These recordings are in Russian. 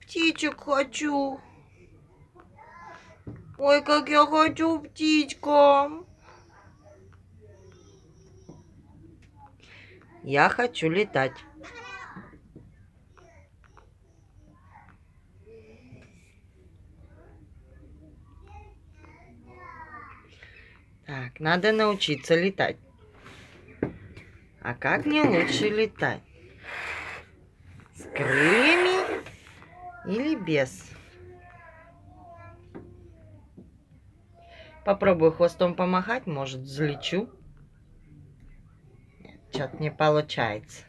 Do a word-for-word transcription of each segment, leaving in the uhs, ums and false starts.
Птичек хочу. Ой, как я хочу птичкам. Я хочу летать. Так, надо научиться летать. А как мне лучше летать? С крыльями или без? Попробую хвостом помахать, может, взлечу. Что-то не получается.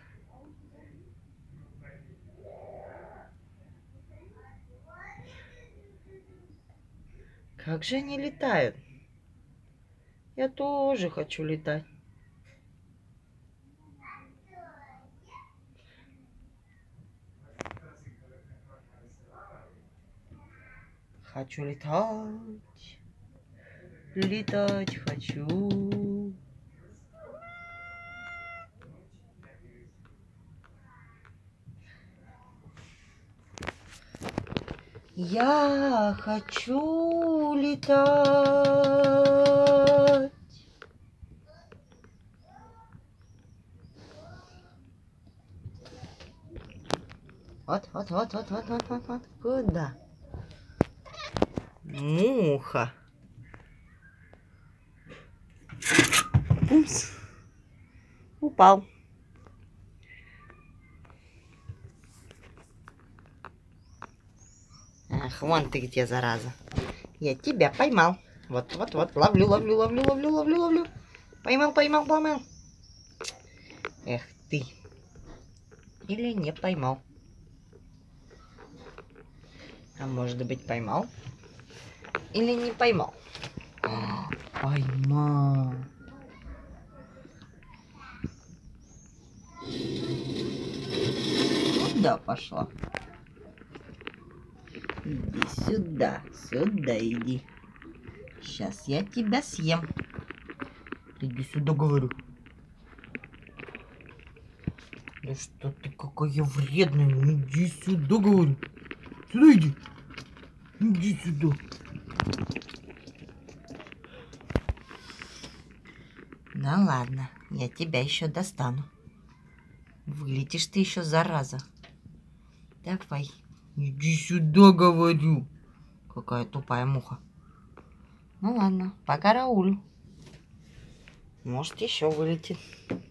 Как же они летают? Я тоже хочу летать. Хочу летать. Летать хочу. Я хочу летать. Вот, вот, вот, вот, вот, вот, вот, вот. Куда? Муха. Упс. Упал. Ах, вон ты где, зараза. Я тебя поймал. Вот, вот, вот. Ловлю, ловлю, ловлю, ловлю, ловлю, ловлю. Поймал, поймал, поймал. Эх ты. Или не поймал. А может быть, поймал? Или не поймал? А, поймал. Куда пошла? Иди сюда, сюда иди. Сейчас я тебя съем. Иди сюда, говорю. Да что ты какая вредная. Иди сюда, говорю. Сюда иди. Иди сюда. Ну ладно, я тебя еще достану. Вылетишь ты еще, зараза. Давай. Иди сюда, говорю. Какая тупая муха. Ну ладно, покараулю. Может, еще вылетит.